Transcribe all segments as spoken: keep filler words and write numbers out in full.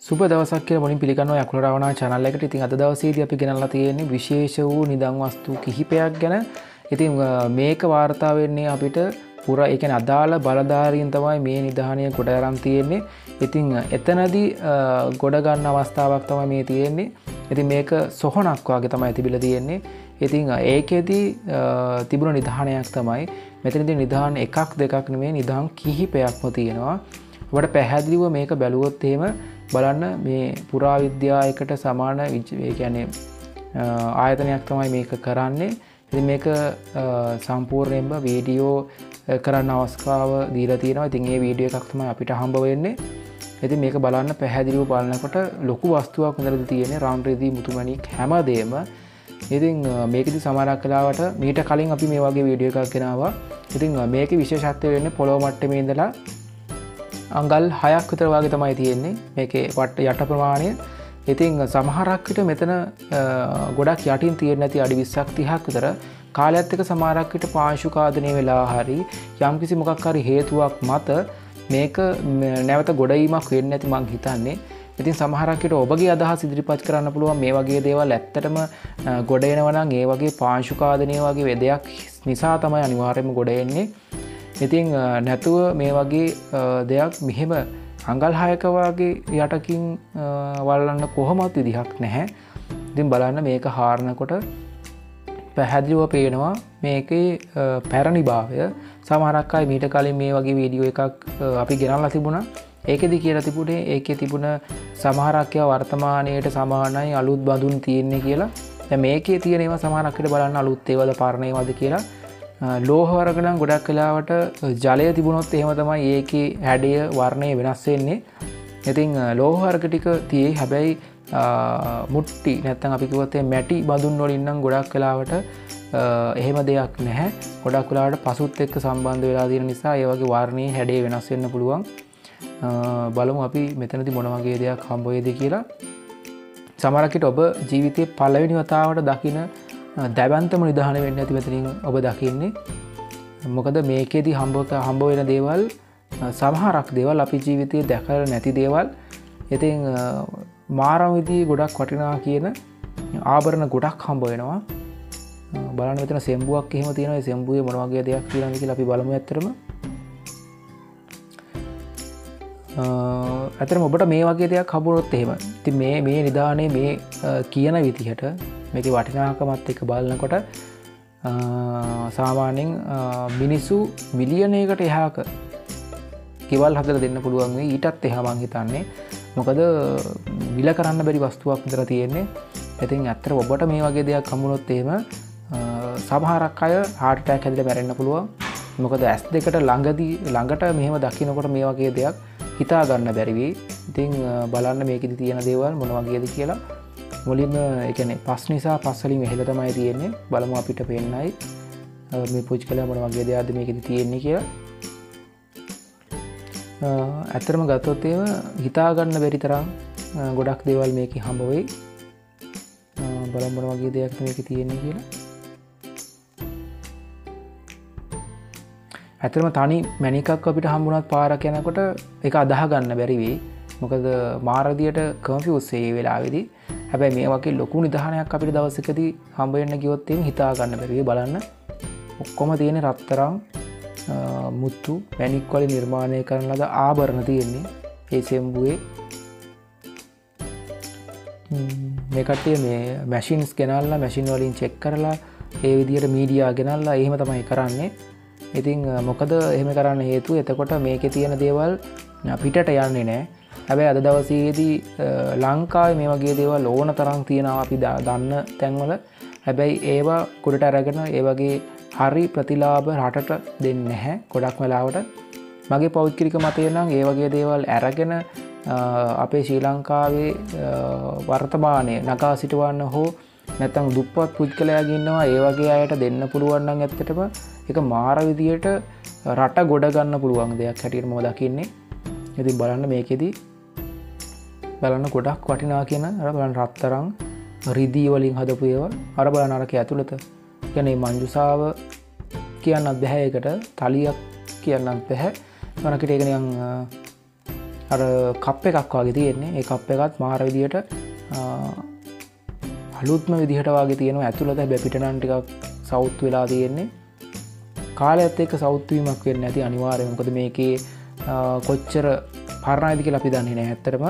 සුබ දවසක් කියලා මුලින් පිළිගන්නවා යකුල රවණා channel එකට. ඉතින් අද දවසේදී අපි ගෙනල්ලා තියෙන්නේ විශේෂ වූ නිදන් වස්තු කිහිපයක් ගැන. ඉතින් මේක වාර්තා වෙන්නේ අපිට පුරා ඒ කියන්නේ අදාළ බලධාරීන් තමයි මේ නිධානය කොට අරන් තියෙන්නේ. ඉතින් එතනදී ගොඩ ගන්න අවස්ථාවක් තමයි මේ තියෙන්නේ. ඉතින් මේක සොහනක් වගේ තමයි තිබිලා තියෙන්නේ. ඉතින් ඒකෙදී තිබුණ නිධානයක් තමයි මෙතනදී නිධාන එකක් දෙකක් නෙමෙයි නිධාන කිහිපයක්ම තියෙනවා. ඔබට පැහැදිලිව මේක බැලුවොත් එහෙම බලන්න මේ පුරාවිද්‍යායකට සමාන ඒ කියන්නේ ආයතනයක් තමයි මේක කරන්නේ. ඉතින් මේක සම්පූර්ණයෙන්ම වීඩියෝ කරන්න අවස්ථාව දීලා තියෙනවා. ඉතින් මේ වීඩියෝ එකක් තමයි අපිට හම්බ වෙන්නේ. ඉතින් මේක බලන්න පැහැදිලිව බලනකොට ලොකු වස්තුවක් මෙතනදී තියෙන්නේ. රාම් රෙදි මුතුමැණික් හැමදේම. ඉතින් මේකෙදි සමහරක් වෙලාවට මීට කලින් අපි මේ වගේ වීඩියෝ එකක් ගෙනාවා. ඉතින් මේකේ විශේෂත්වය වෙන්නේ පොළොව මට්ටමේ ඉඳලා අංගල් හයක් විතර වගේ තමයි තියෙන්නේ මේකේ වට යට ප්‍රමාණය. ඉතින් සමහරක් විට මෙතන ගොඩක් යටින් තියෙන්නේ නැති අඩි විස්සක් තිහක් විතර කාලයත් එක්ක සමහරක් විට පාංශු කාදනය වෙලා හරි යම්කිසි මොකක් හරි හේතුවක් මත මේක නැවත ගොඩවීමක් වෙන්නේ නැති මං හිතන්නේ. ඉතින් සමහරක් විට ඔබගේ අදහස් ඉදිරිපත් කරන්න පුළුවන් මේ වගේ දේවල් ඇත්තටම ගොඩ එනවා නම් ඒ වගේ පාංශු කාදනය වගේ වෙදයක් නිසා තමයි අනිවාර්යයෙන්ම ගොඩ එන්නේ. ඉතින් නැතුව මේ වගේ දෙයක් මෙහෙම අඟල් හයක වගේ යටකින් වල්ලන්න කොහොමත් විදිහක් නැහැ. ඉතින් බලන්න මේක හාරනකොට පැහැදිලිව පේනවා මේකේ පැරණි භාවය. සමහරක් අය මීට කලින් මේ වගේ වීඩියෝ එකක් අපි ගෙනල්ලා තිබුණා. ඒකෙදි කියලා තිබුණේ ඒකේ තිබුණ සමහරක් ඒවා වර්තමානයේට සමානයි අලුත් බඳුන් තියෙන්නේ කියලා. දැන් මේකේ තියෙන ඒවා සමහරක් විට බලන්න අලුත් ඒවාද පරණ ඒවාද කියලා. ලෝහ වර්ග නම් ගොඩක් වෙලාවට ජලය තිබුණොත් එහෙම තමයි ඒකේ හැඩය වර්ණය වෙනස් වෙන්නේ. ඉතින් ලෝහ වර්ග ටික තියෙයි හැබැයි මුට්ටි නැත්නම් අපි කිව්වොත් මැටි බඳුන් වලින් නම් ගොඩක් වෙලාවට එහෙම දෙයක් නැහැ. ගොඩක් වෙලාවට පසුත් එක්ක සම්බන්ධ වෙලා තියෙන නිසා ඒ වගේ වර්ණයේ හැඩය වෙනස් වෙන්න පුළුවන්. බලමු අපි මෙතනදී මොන වගේ දෙයක් හම්බ වෙයිද කියලා. සමහරක් විට ඔබ ජීවිතේ පළවෙනි වතාවට දකින දැවන්තම නිධාන වෙන්න ඇති මෙතනින් ඔබ දකින්නේ. මොකද මේකෙදි හම්බ හම්බ වෙන දේවල් සමහරක් දේවල් අපි ජීවිතයේ දැකලා නැති දේවල්. ඉතින් මාරම විදිහේ ගොඩක් වටිනා කියන ආභරණ ගොඩක් හම්බ වෙනවා. බලන්න මෙතන සෙම්බුවක් එහෙම තියෙනවා. ඒ සෙම්බුවේ මොන වගේ දෙයක් තියෙනවද කියලා අපි බලමු ඇත්තටම. ඇත්තටම ඔබට මේ වගේ දෙයක් හම්බුනොත් එහෙම. ඉතින් මේ මේ නිධානයේ මේ කියන විදිහට මේක වටිනාකමත් එක්ක බලනකොට සාමාන්‍යයෙන් මිනිස්සු මිලියනයකට එහාක කෙවල් හදලා දෙන්න පුළුවන් වෙයි. ඊටත් එහා මං හිතන්නේ. මොකද විල කරන්න බැරි වස්තුවක් විතර තියෙන්නේ. ඉතින් ඇත්තට ඔබට මේ වගේ දෙයක් හම්බුනොත් එහෙම සමහරක් අය heart attack හැදිලා මැරෙන්න පුළුවන්. මොකද ඇස් දෙකට ළඟදී ළඟට මෙහෙම දකින්නකොට මේ වගේ දෙයක් හිතා ගන්න බැරි වෙයි. ඉතින් බලන්න මේකෙදි තියෙන දේවල් මොන වගේද කියලා. මුලින්ම ඒ කියන්නේ පස් නිසා පස් වලින් වෙහෙලා තමයි තියෙන්නේ. බලමු අපිට පේන්නයි මේ පුච්චකලා මොන වගේ දෙයක්ද මේකෙදි තියෙන්නේ කියලා. ඇත්තටම ගත්තොත් එහෙම හිතා ගන්න බැරි තරම් ගොඩක් දේවල් මේකේ හම්බ වෙයි. බලමු මොන වගේ දෙයක්ද මේකේ තියෙන්නේ කියලා. ඇත්තටම තනි මැණිකක් අපිට හම්බුණත් පාරක් යනකොට ඒක අදාහ ගන්න බැරි වෙයි. මොකද මාරදියට කන්ෆියුස් වෙයි ඒ වෙලාවේදී. හැබැයි මේ වගේ ලොකු නිධානයක් අපිට දවසකදී හම්බ වෙන්න ගියොත් එහෙම හිතා ගන්න බැරි වෙයි. බලන්න ඔක්කොම තියෙන රත්තරන් මුතු මැණික් වලින් නිර්මාණය කරන ලද ආභරණ තියෙන්නේ ඒ සෙම්බුවේ. මේ කට්ටිය මේ මැෂින්ස් ගෙනල්ලා මැෂින් වලින් චෙක් කරලා ඒ විදිහට මීඩියා ගෙනල්ලා එහෙම තමයි කරන්නේ. ඉතින් මොකද එහෙම කරන්න හේතුව එතකොට මේකේ තියෙන දේවල් පිටට යන්නේ නැහැ. හැබැයි අද දවසේදී ලංකාවේ මේ වගේ දේවල් ඕන තරම් තියෙනවා අපි දන්න තැන්වල. හැබැයි ඒවා කුඩට අරගෙන ඒ වගේ හරි ප්‍රතිලාභ රටට දෙන්නේ නැහැ ගොඩක් වෙලාවට. මගේ පෞද්ගලික මතය නම් ඒ වගේ දේවල් අරගෙන අපේ ශ්‍රී ලංකාවේ වර්තමානයේ නගා සිටවන්න හෝ නැත්නම් දුප්පත් පුද්ගලයාගේ ඉන්නවා ඒ වගේ අයට දෙන්න පුළුවන් නම් ඇත්තටම ඒක මාර විදියට රට ගොඩ ගන්න පුළුවන් දෙයක් හැටියට මම දකින්නේ. ඉතින් බලන්න මේකෙදි බලන්න ගොඩක් වටිනා කියන අර බලන්න රත්තරන් රිදී වලින් හදපු ඒවා. අර බලන්න අරක ඇතුළත කියන්නේ මංජුසාව කියන්නත් බෑ ඒකට. තලියක් කියන්නත් බෑ. මොනකට ඒක නිකන් අර කප් එකක් වගේ තියෙන්නේ. ඒ කප් එකත් මාර විදියට අලුත්ම විදිහට වගේ තියෙනවා ඇතුළත. හැබැයි පිට නම් ටිකක් සවුත් වෙලා තියෙන්නේ. කාලයත් එක්ක සවුත් වීමක් වෙන්නේ නැති අනිවාර්යයෙන්. මොකද මේකේ කොච්චර පරණයිද කියලා අපි දන්නේ නැහැ ඇත්තටම.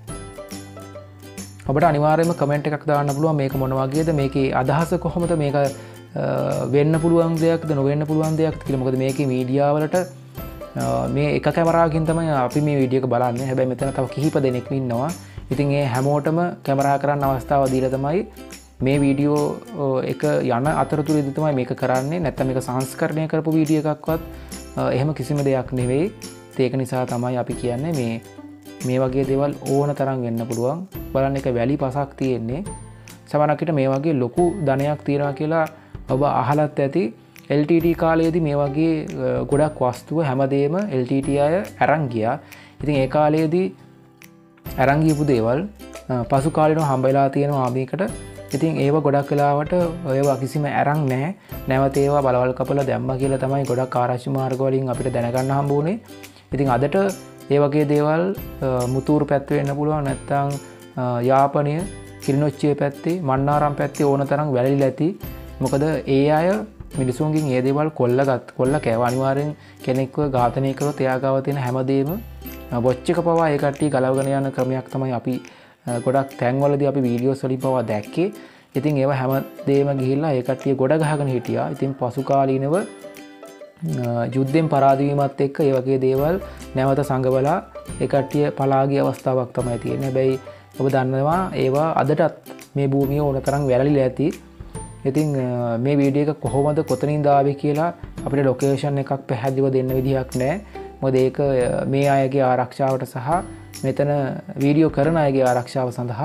ඔබට අනිවාර්යයෙන්ම කමෙන්ට් එකක් දාන්න පුළුවන් මේක මොන වගේද, මේකේ අදහස කොහොමද, මේක වෙන්න පුළුවන් දෙයක්ද නොවෙන්න පුළුවන් දෙයක්ද කියලා. මොකද මේකේ මීඩියා වලට මේ එක කැමරාවකින් තමයි අපි මේ වීඩියෝ එක බලන්නේ. හැබැයි මෙතන තව කිහිප දෙනෙක් ඉන්නවා. ඉතින් ඒ හැමෝටම කැමරා කරන්න අවස්ථාව දීලා තමයි මේ වීඩියෝ එක යන අතරතුරේදී තමයි මේක කරන්නේ. නැත්නම් මේක සංස්කරණය කරපු වීඩියෝ එකක්වත් එහෙම කිසිම දෙයක් නෙවෙයි. ඒක නිසා තමයි අපි කියන්නේ මේ මේ වගේ දේවල් ඕන තරම් වෙන්න පුළුවන්. බලන්න එක වැලි පසක් තියෙන්නේ. සමහරකට මේ වගේ ලොකු ධනයක් තියනවා කියලා ඔබ අහලත් ඇති. එල් ටී ටී කාලයේදී මේ වගේ ගොඩක් වස්තුව හැමදේම එල් ටී ටී අය අරන් ගියා. ඉතින් ඒ කාලයේදී අරන් ගියපු දේවල් පසු කාලෙනව හම්බ වෙලා තියෙනවා ආමීකට. ඉතින් ඒව ගොඩක් වෙලාවට ඒවා කිසිම අරන් නැහැ. නැවත ඒවා බලවල් කපලා දැම්මා කියලා තමයි ගොඩක් ආරක්ෂි මාර්ග වලින් අපිට දැනගන්න හම්බ වුණේ. ඉතින් අදට ඒ වගේ දේවල් මුතූරු පැත්තේ වෙන්න පුළුවන්. නැත්නම් යාපනය කිරිනොච්චිය පැත්තේ මන්නාරම් පැත්තේ ඕන තරම් වැළලිලා ඇති. මොකද ඒ අය මිනිසුන්ගෙන් ඒ දේවල් කොල්ලගත් කොල්ල කෑව. අනිවාර්යෙන් කෙනෙක්ව ඝාතනය කරොත් එයා ගාව තියෙන හැමදේම වොච් එක පවා ඒ කට්ටිය ගලවගෙන යන ක්‍රමයක් තමයි අපි ගොඩක් තැන්වලදී අපි වීඩියෝස් වලින් පවා දැක්කේ. ඉතින් ඒව හැමදේම ගිහිල්ලා ඒ කට්ටිය ගොඩ ගහගෙන හිටියා. ඉතින් පසු කාලීනව යුද්ධෙන් පරාද වීමත් එක්ක ඒ වගේ දේවල් නැවත සංගවලා ඒ කට්ටිය පලා ගිය අවස්ථාවක් තමයි තියෙන්නේ. හැබැයි ඔබ දන්නවා ඒවා අදටත් මේ භූමිය ඕන තරම් වැළලිලා ඇති. ඉතින් මේ වීඩියෝ එක කොහොමද කොතනින්ද ආවේ කියලා අපිට ලොකේෂන් එකක් පැහැදිලිව දෙන්න විදිහක් නැහැ. මොකද ඒක මේ අයගේ ආරක්ෂාවට සහ මෙතන වීඩියෝ කරන අයගේ ආරක්ෂාව සඳහා.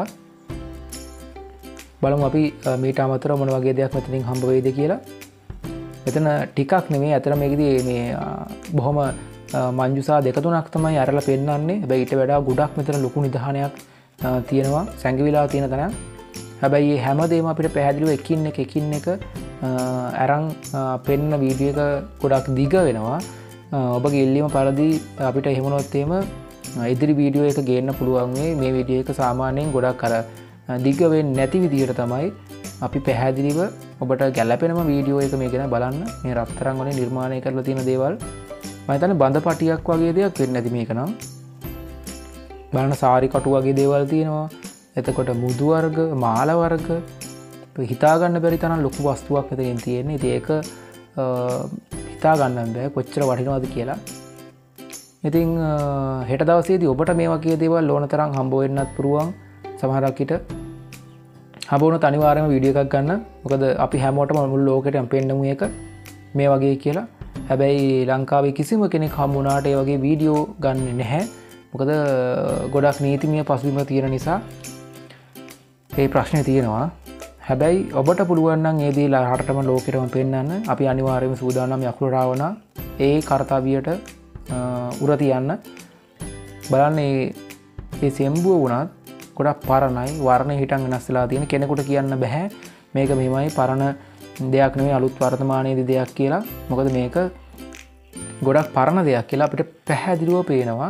බලමු අපි මීට අමතරව මොන වගේ දෙයක් මෙතනින් හම්බ වෙයිද කියලා. මෙතන ටිකක් නෙමෙයි අතර මේකදී මේ බොහොම මංජුසා දෙක තුනක් තමයි අරලා පෙන්නන්නේ. හැබැයි ඊට වඩා ගොඩක් මෙතන ලොකු නිධානයක් තියෙනවා සැඟවිලා තියෙන තැන. හැබැයි මේ හැමදේම අපිට පැහැදිලිව එකින් එක එකින් එක අරන් පෙන්න වීඩියෝ එක ගොඩක් දිග වෙනවා. ඔබගේ ඉල්ලීම පරිදි අපිට එහෙමනොත් එහෙම ඉදිරි වීඩියෝ එක ගේන්න පුළුවන් වෙයි. මේ වීඩියෝ එක සාමාන්‍යයෙන් ගොඩක් අර දිග වෙන්නේ නැති විදිහට තමයි අපි පැහැදිලිව ඔබට ගැළපෙනම වීඩියෝ එක මේ ගැන බලන්න. මේ රත්තරන් වලින් නිර්මාණය කරලා තියෙන දේවල් මම හිතන්නේ බඳ පටියක් වගේ දෙයක් වෙන්නේ නැති මේක නම්. බලන්න සාරි කටු වගේ දේවල් තියෙනවා. එතකොට මුදු වර්ග, මාල වර්ග හිතා ගන්න බැරි තරම් ලොකු වස්තුවක් මෙතනින් තියෙන්නේ. ඉතින් ඒක හිතා ගන්න බෑ කොච්චර වටිනවද කියලා. ඉතින් හෙට දවසේදී ඔබට මේ වගේ දේවල් ඕන තරම් හම්බ වෙන්නත් පුළුවන්. සමහරක් විට හම්බ වුණොත් අනිවාර්යයෙන්ම වීඩියෝ එකක් ගන්න. මොකද අපි හැමෝටම මුළු ලෝකෙටම පෙන්නමු එක මේ වගේ කියලා. හැබැයි ලංකාවේ කිසිම කෙනෙක් හම්බ වුණාට ඒ වගේ වීඩියෝ ගන්නෙ නැහැ. මොකද ගොඩක් නීතිමය පසුබිම තියෙන නිසා ඒ ප්‍රශ්නේ තියෙනවා. හැබැයි ඔබට පුළුවන් නම් ඒ දේ රටටම ලෝකෙටම පෙන්නන්න අපි අනිවාර්යයෙන්ම සූදානම් යකුරු රාවණා ඒ කාර්යයට උර තියන්න. බලන්න මේ සෙම්බුව වුණත් ගොඩක් පරණයි, වර්ණය හිටන් වෙනස් වෙලා තියෙන. කෙනෙකුට කියන්න බෑ මේක මෙහෙමයි පරණ දෙයක් නෙමෙයි අලුත් වර්තමානයේදී දෙයක් කියලා. මොකද මේක ගොඩක් පරණ දෙයක් කියලා අපිට පැහැදිලිව පේනවා.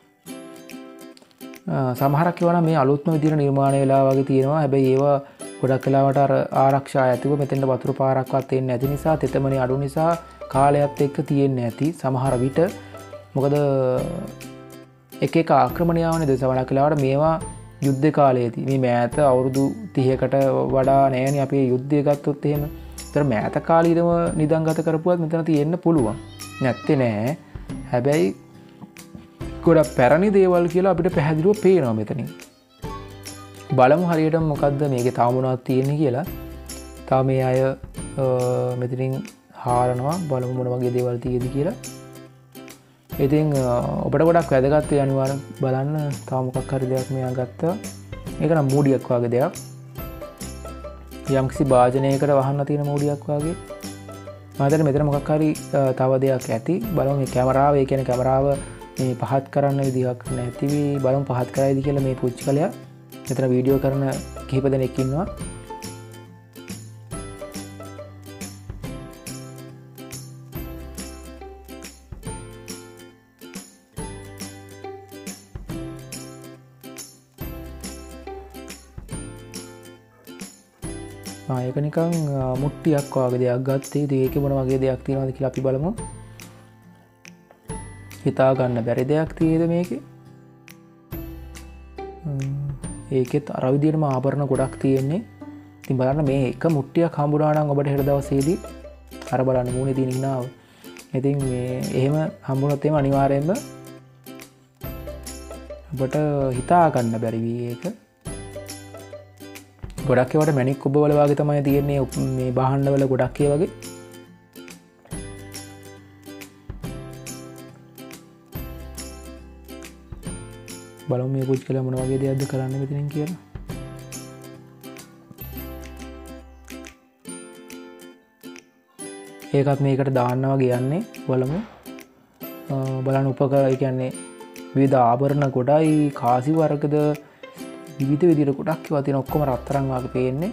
සමහරක් ඒවා නම් මේ අලුත්ම විදිහට නිර්මාණය වෙලා වගේ තියෙනවා. හැබැයි ඒවා ගොඩක් වෙලාවට අර ආරක්ෂා ඇතිව මෙතෙන්ට වතුර පාරක්වත් එන්නේ නැති නිසා, තෙතමනේ අඩු නිසා කාලයත් එක්ක තියෙන්නේ නැති සමහර විට. මොකද එක එක ආක්‍රමණ ආවනේ දෙසවලක් වෙලාවට මේවා යුද්ධ කාලයේදී මේ මෑත අවුරුදු තිහකට වඩා නෑනේ අපේ යුද්ධය ගත්තොත් එහෙම. ඒතර මෑත කාලීනව නිදන් ගත කරපුවත් මෙතන තියෙන්න පුළුවන්. නැත්තේ නෑ. හැබැයි ගොඩක් පැරණි දේවල් කියලා අපිට පැහැදිලිව පේනවා මෙතනින්. බලමු හරියට මොකද්ද මේකේ තව මොනවද තියෙන්නේ කියලා. තව මේ අය මෙතනින් හාරනවා. බලමු මොන වගේ දේවල් තියෙද කියලා. ඉතින් ඔබට ගොඩක් වැදගත් ඒ අනිවාර්යෙන් බලන්න. තව මොකක් හරි දෙයක් මෙයා ගත්තා. ඒක නම් මූඩියක් වගේ දෙයක්. යම්කිසි භාජනයකට වහන්න තියෙන මූඩියක් වගේ. මම හිතන්නේ මෙතන මොකක් හරි තව දෙයක් ඇති. බලමු මේ කැමරාව, ඒ කියන්නේ කැමරාව මේ පහත් කරන්න විදිහක් නැති වී බලමු පහත් කරයිද කියලා මේ පුච්චි කලයා. මෙතන වීඩියෝ කරන කිහිප දෙනෙක් ඉන්නවා. ආ ඒක නිකන් මුට්ටියක් වගේ දෙයක් ගත්තේ. ඉතින් ඒකේ මොන වගේ දෙයක් තියෙනවද කියලා අපි බලමු. හිතා ගන්න බැරි දෙයක් තියෙද මේකේ? ඒකෙත් අර විදිහටම ආභරණ ගොඩක් තියෙන්නේ. ඉතින් බලන්න මේ එක මුට්ටියක් හම්බුනා නම් ඔබට හෙට දවසේදී අර බලන්න මූණේ තියෙන hinaව. ඉතින් මේ එහෙම හම්බුනොත් එහෙම අනිවාර්යයෙන්ම ඔබට හිතා ගන්න බැරි වී ඒක. ගොඩක් ඒවාට මැණික් ඔබ වල වගේ තමයි තියෙන්නේ මේ බාහන්න වල ගොඩක් ඒ වගේ. බලමු මේ පුච්චකලා මොන වගේ දෙයක්ද කරන්න මෙතනින් කියලා. ඒකත් මේකට දාන්න වගේ යන්නේ බලමු. බලන්න උපකරණ ඒ කියන්නේ විවිධ ආභරණ ගොඩයි කාසි වර්ගද විවිධ විදිහට ගොඩක් ඒවා තියෙන ඔක්කොම රත්තරන් වගේ පේන්නේ.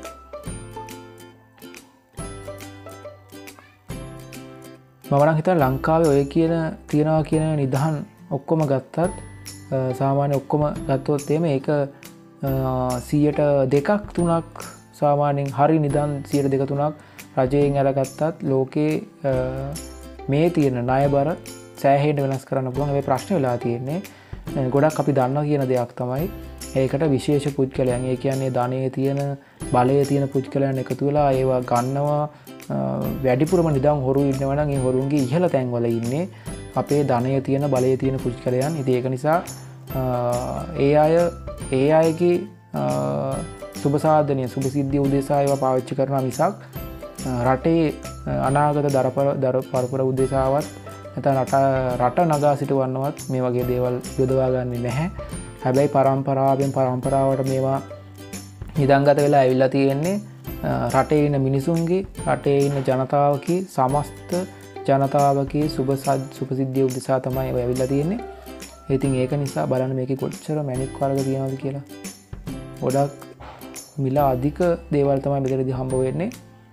මම නම් හිතන ලංකාවේ ඔය කියන තියනවා කියන නිදහන් ඔක්කොම ගත්තත් සාමාන්‍ය ඔක්කොම ගත්තොත් එහෙම ඒක සීයට දෙකක් තුනක් සාමාන්‍යයෙන් හරි නිදන් සීයට දෙක තුනක් රජයෙන් අරගත්තත් ලෝකේ මේ තියෙන ණය බර සෑහෙන්න වෙනස් කරන්න පුළුවන්. මේ ප්‍රශ්න වෙලා තියෙන්නේ ගොඩක් අපි දන්නවා කියන දෙයක් තමයි ඒකට විශේෂ පුද්ගලයන්. ඒ කියන්නේ ධනයේ තියෙන බලයේ තියෙන පුද්ගලයන් එකතු වෙලා ඒවා ගන්නවා. වැඩිපුරම නිදන් හොරු ඉන්නවා නම් ඒ හොරුන්ගේ ඉහළ තැන්වල ඉන්නේ අපේ ධනයේ තියෙන බලයේ තියෙන පුද්ගලයන්. ඉතින් ඒක නිසා ඒ අය ඒ අයගේ සුබ සාධනය සුබ සිද්ධිය උදෙසා ඒවා පාවිච්චි කරනවා මිසක් රටේ අනාගත දර පරපුර උදෙසාවත් නැත්නම් රට රට නගා සිටවන්නවත් මේ වගේ දේවල් යොදවා ගන්නේ නැහැ. හැබැයි පරම්පරාවෙන් පරම්පරාවට මේවා නිදන්ගත වෙලා ඇවිල්ලා තියෙන්නේ රටේ ඉන්න මිනිසුන්ගේ රටේ ඉන්න ජනතාවගේ සමස්ත ජනතාවගේ සුබ සුබ සිද්ධිය උදෙසා තමයි ඒවා ඇවිල්ලා තියෙන්නේ. ඉතින් ඒක නිසා බලන්න මේකේ කොච්චර මැණික් වර්ග තියෙනවද කියලා. ගොඩක් මිල අධික දේවල් තමයි මෙතනදී හම්බ වෙන්නේ.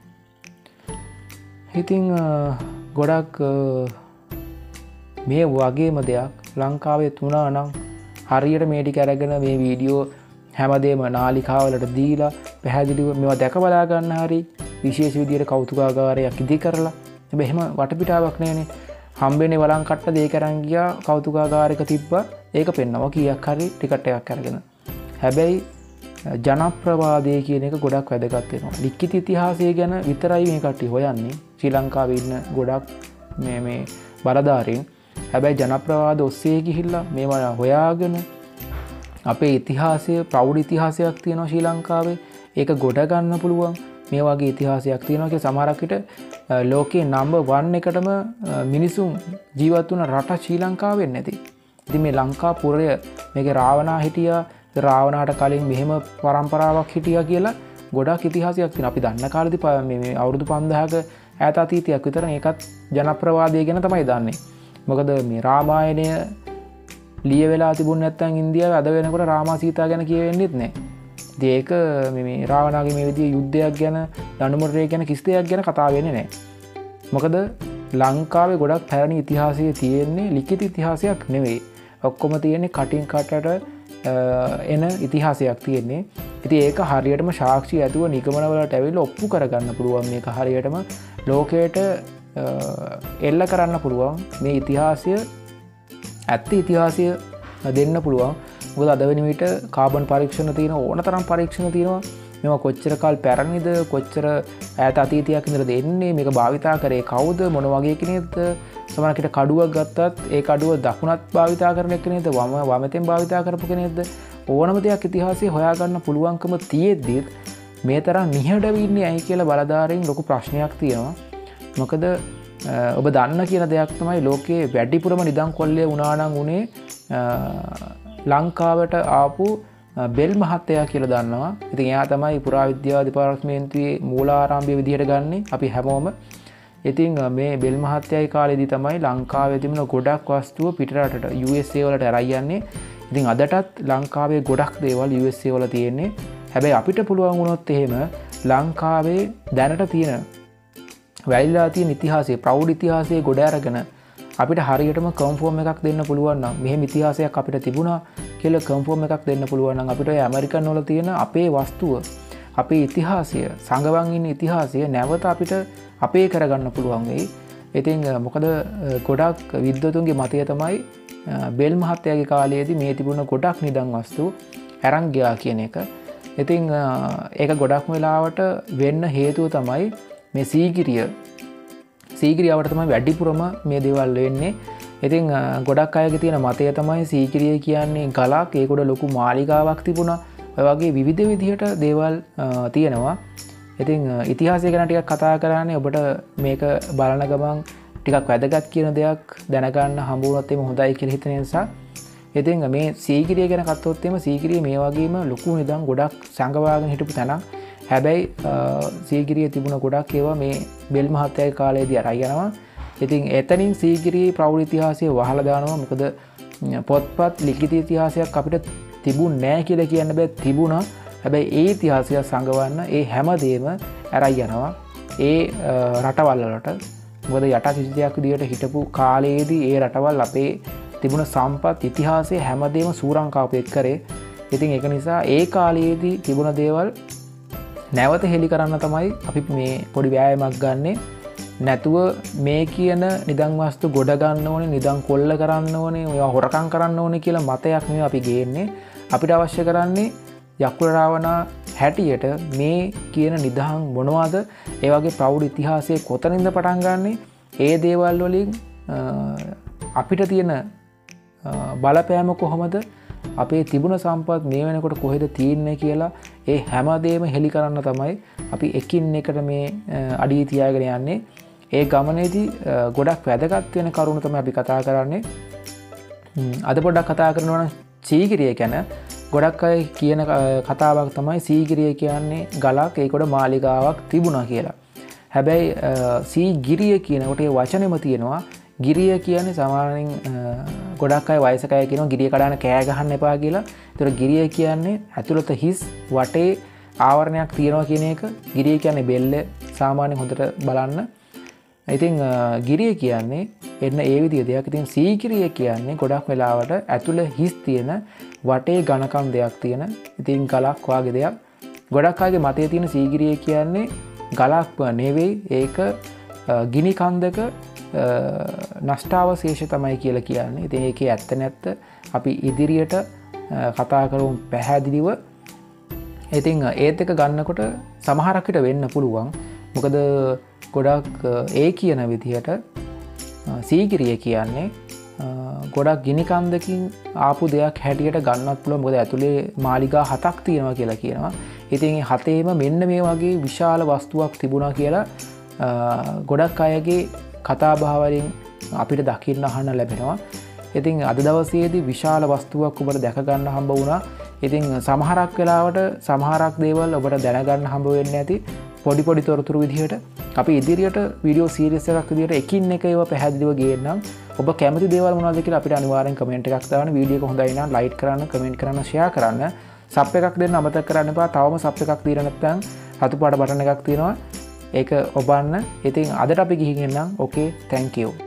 ඉතින් ගොඩක් මේ වගේම දෙයක් ලංකාවේ තුනා නම් හරියට මේ ටික අරගෙන මේ වීඩියෝ හැමදේම නාලිකාවලට දීලා පැහැදිලිව මේවා දැක බලා ගන්න හරි විශේෂ විදියට කෞතුකාගාරයක් ඉදි කරලා හැබැයි එහෙම වටපිටාවක් නැහැනේ. හම්බෙන්නේ වලං කට්ට දෙක අරන් ගියා කෞතුකාගාරයක තිබ්බා ඒක පෙන්නවා කීයක් හරි ටිකට් එකක් අරගෙන. හැබැයි ජනප්‍රවාදය කියන එක ගොඩක් වැදගත් වෙනවා. ලිඛිත ඉතිහාසය ගැන විතරයි මේ කට්ටිය හොයන්නේ. ශ්‍රී ලංකාවේ ඉන්න ගොඩක් මේ මේ බලධාරීන්. හැබැයි ජනප්‍රවාද ඔස්සේ ගිහිල්ලා මේවා හොයාගෙන අපේ ඉතිහාසය ප්‍රෞಢ ඉතිහාසයක් තියෙනවා ශ්‍රී ලංකාවේ. ඒක ගොඩ ගන්න පුළුවන්. මේ වගේ ඉතිහාසයක් තියෙනවා කියලා සමහරක් විට ලෝකේ නම්බර් වන් එකටම මිනිසුන් ජීවත් වුණ රට ශ්‍රී ලංකාව වෙන්නේ නැති. ඉතින් මේ ලංකා පුරය මේකේ රාවණා හිටියා රාවණාට කලින් මෙහෙම පරම්පරාවක් හිටියා කියලා ගොඩක් ඉතිහාසයක් තියෙනවා. අපි දන්න කාලෙදී මේ මේ අවුරුදු පන්දාහක ඈත අතීතයක් විතර ඒකත් ජනප්‍රවාදය ගැන තමයි දන්නේ. මොකද මේ රාමායනය ලිය වෙලා තිබුණ නැත්නම් ඉන්දියාවේ අද වෙනකොට රාමා සීතා ගැන කියවෙන්නෙත් නැහැ. ඉතින් ඒක මේ රාවණාගේ මේ විදිහේ යුද්ධයක් ගැන දඬුමුරේ ගැන කිසි දෙයක් ගැන කතා වෙන්නේ නැහැ. මොකද ලංකාවේ ගොඩක් පැරණි ඉතිහාසයේ තියෙන්නේ ලිඛිත ඉතිහාසයක් නෙවෙයි. ඔක්කොම තියෙන්නේ කටින් කටට එන ඉතිහාසයක් තියෙන්නේ. ඉතින් ඒක හරියටම සාක්ෂි ඇතුව නිගමන වලට ඇවිල්ලා ඔප්පු කරගන්න පුළුවන්. මේක හරියටම ලෝකයට එල්ල කරන්න පුළුවන්. මේ ඉතිහාසය ඇත්ත ඉතිහාසය දෙන්න පුළුවන්. මොකද අද වෙන විට කාබන් පරීක්ෂණ තියෙන ඕන තරම් පරීක්ෂණ තියෙනවා. මේවා කොච්චර කාල පැරණිද කොච්චර ඈත අතීතයක් ඉඳලා දෙන්නේ මේක භාවිතා කරේ කවුද මොන වගේ කෙනෙක්ද සමහරකට කඩුවක් ගත්තත් ඒ කඩුව දකුණත් භාවිතා කරන කෙනෙක්ද වම වමෙන් භාවිතා කරපු කෙනෙක්ද ඕනම දෙයක් ඉතිහාසයේ හොයාගන්න පුළුවන්කම තියෙද්දි මේ තරම් නිහඬව ඉන්නේ ඇයි කියලා බලධාරීන් ලොකු ප්‍රශ්නයක් තියෙනවා. මොකද ඔබ දන්න කියන දෙයක් තමයි ලෝකයේ වැඩිපුරම නිදන් කොල්ලේ වුණා නම් උනේ ලංකාවට ආපු බෙල් මහත්තයා කියලා දන්නවා. ඉතින් එයා තමයි පුරාවිද්‍යා දෙපාර්තමේන්තුවේ මූලාරම්භය විදිහට ගන්නෙ අපි හැමෝම. ඉතින් මේ බෙල් මහත්තයායි කාලෙදී තමයි ලංකාවේ තිබුණ ගොඩක් වස්තුව පිටරටට යූ එස් ඒ වලට අරයි යන්නේ. ඉතින් අදටත් ලංකාවේ ගොඩක් දේවල් යූ එස් ඒ වල තියෙන්නේ. හැබැයි අපිට පුළුවන් වුණොත් එහෙම ලංකාවේ දැනට තියෙන වැලිලා තියෙන ඉතිහාසයේ ප්‍රෞಢ ඉතිහාසයේ ගොඩ අරගෙන අපිට හරියටම කන්ෆර්ම් එකක් දෙන්න පුළුවන් නම් මෙහෙම ඉතිහාසයක් අපිට තිබුණා කියලා කන්ෆර්ම් එකක් දෙන්න පුළුවන් නම් අපිට ඔය ඇමරිකන් වල තියෙන අපේ වස්තුව අපේ ඉතිහාසය සංගවන් ඉන්න ඉතිහාසය නැවත අපිට අපේ කරගන්න පුළුවන් වෙයි. ඉතින් මොකද ගොඩක් විද්වතුන්ගේ මතය තමයි බෙල් මහත්තයාගේ කාලයේදී මේ තිබුණ ගොඩක් නිදන් වස්තු අරන් ගියා කියන එක. ඉතින් ඒක ගොඩක්ම වෙලාවට වෙන්න හේතුව තමයි මේ සීගිරිය. සීගිරියවට තමයි වැඩිපුරම මේ දේවල් වෙන්නේ. ඉතින් ගොඩක් අයගේ තියෙන මතය තමයි සීගිරිය කියන්නේ ගලක්, ඒකට ලොකු මාලිගාවක් තිබුණා. ඔය වගේ විවිධ විදිහට දේවල් තියෙනවා. ඉතින් ඉතිහාසය ගැන ටිකක් කතා කරන්නේ ඔබට මේක බලන ගමන් ටිකක් වැදගත් කියන දෙයක් දැනගන්න හම්බ වුණොත් එimhe හොඳයි කියලා හිතන නිසා. ඉතින් මේ සීගිරිය ගැන කතා කරොත් සීගිරිය මේ වගේම ලොකු නිදන් ගොඩක් සංගවාගෙන හිටපු තැනක්. හැබැයි සීගිරිය තිබුණ ගොඩක් ඒවා මේ බෙල් මහත්තයාගේ කාලේදී අරයි යනවා. ඉතින් එතනින් සීගිරියේ ප්‍රෞಢ ඉතිහාසය වහලා දානවා. මොකද පොත්පත් ලිඛිත ඉතිහාසයක් අපිට තිබුණ නැහැ කියලා කියන්න බෑ, තිබුණා. හැබැයි ඒ ඉතිහාසය සංගවන්න ඒ හැමදේම අරයි යනවා ඒ රටවල් වලට. මොකද යට කිසිදයක් විදියට හිටපු කාලයේදී ඒ රටවල් අපේ තිබුණ සම්පත් ඉතිහාසයේ හැමදේම සූරංකාපෙත් කරේ. ඉතින් ඒක නිසා ඒ කාලයේදී තිබුණ දේවල් නැවත හෙළි කරන්න තමයි අපි මේ පොඩි වෑයමක් ගන්නෙ. නැතුව මේ කියන නිදන් වස්තු ගොඩ ගන්න ඕනේ, නිදන් කොල්ල කරන්න ඕනේ, ඒවා හොරකම් කරන්න ඕනේ කියලා මතයක් නෙවෙයි අපි ගේන්නේ. අපිට අවශ්‍ය කරන්නේ යකුල රාවණා හැටියට මේ කියන නිදහන් මොනවද, ඒ වගේ ප්‍රෞಢ ඉතිහාසයේ කොතනින්ද පටන් ගන්නෙ, ඒ දේවල් වලින් අපිට තියෙන බලපෑම කොහොමද, අපේ තිබුණ සම්පත් මේ වෙනකොට කොහෙද තියෙන්නේ කියලා ඒ හැමදේම හෙළි කරන්න තමයි අපි එකින් එකට මේ අඩිය තියාගෙන යන්නේ. ඒ ගමනේදී ගොඩක් වැදගත් වෙන කරුණු තමයි අපි කතා කරන්නේ. අද පොඩ්ඩක් කතා කරනවා නම් සීගිරිය ගැන. ගොඩක් අය කියන කතාවක් තමයි සීගිරිය කියන්නේ ගලක්, ඒකට මාලිගාවක් තිබුණා කියලා. හැබැයි සීගිරිය කියනකොට ඒ වචනේම තියෙනවා ගිරිය කියන්නේ සාමාන්‍යයෙන් ගොඩක් අය වයසක අය කියනවා ගිරිය කඩන කෑ ගහන්න එපා කියලා. ඒතර ගිරිය කියන්නේ ඇතුළත හිස් වටේ ආවරණයක් තියෙනවා කියන එක. ගිරිය කියන්නේ බෙල්ල සාමාන්‍යයෙන් හොඳට බලන්න. ඉතින් ගිරිය කියන්නේ එන්න ඒ විදිය දෙයක්. ඉතින් සීගිරිය කියන්නේ ගොඩක් වෙලාවට ඇතුළ හිස් තියෙන වටේ ඝනකම් දෙයක් තියෙන ඉතින් ගලක් වගේ දෙයක්. ගොඩක් අයගේ මතයේ තියෙන සීගිරිය කියන්නේ ගලක් නෙවෙයි, ඒක ගිනි කන්දක නෂ්ටාවශේෂ තමයි කියලා කියන්නේ. ඉතින් ඒකේ ඇත්ත නැත්ත අපි ඉදිරියට කතා කරමු පැහැදිලිව. ඉතින් ඒත් එක ගන්නකොට සමහරක් විට වෙන්න පුළුවන්. මොකද ගොඩක් ඒ කියන විදිහට සීගිරිය කියන්නේ ගොඩක් ගිනි කන්දකින් ආපු දෙයක් හැටියට ගන්නත් පුළුවන්. මොකද ඇතුලේ මාලිගා හතක් තියෙනවා කියලා කියනවා. ඉතින් ඒ හතේම මෙන්න මේ වගේ විශාල වස්තුවක් තිබුණා කියලා ගොඩක් අයගේ කතා බහ වලින් අපිට දකින්න අහන්න ලැබෙනවා. ඉතින් අද දවසේදී විශාල වස්තුවක් ඔබට දැක ගන්න හම්බ වුණා. ඉතින් සමහරක් වෙලාවට සමහරක් දේවල් ඔබට දැනගන්න හම්බ වෙන්නේ නැති පොඩි පොඩි තොරතුරු විදිහට අපි ඉදිරියට වීඩියෝ සීරීස් එකක් විදිහට එකින් එක ඒවා පැහැදිලිව ගේන්නම්. ඔබ කැමති දේවල් මොනවද කියලා අපිට අනිවාර්යෙන් කමෙන්ට් එකක් දාන්න. වීඩියෝ එක හොඳයි නම් ලයික් කරන්න, කමෙන්ට් කරන්න, ෂෙයා කරන්න. සබ් එකක් දෙන්න අමතක කරන්න එපා. තවම සබ් එකක් දීලා නැත්නම් රතු පාට බටන් එකක් තියෙනවා. ඒක ඔබන්න. ඉතින් අදට අපි ගිහින් එන්නම්. ඕකේ, thank you.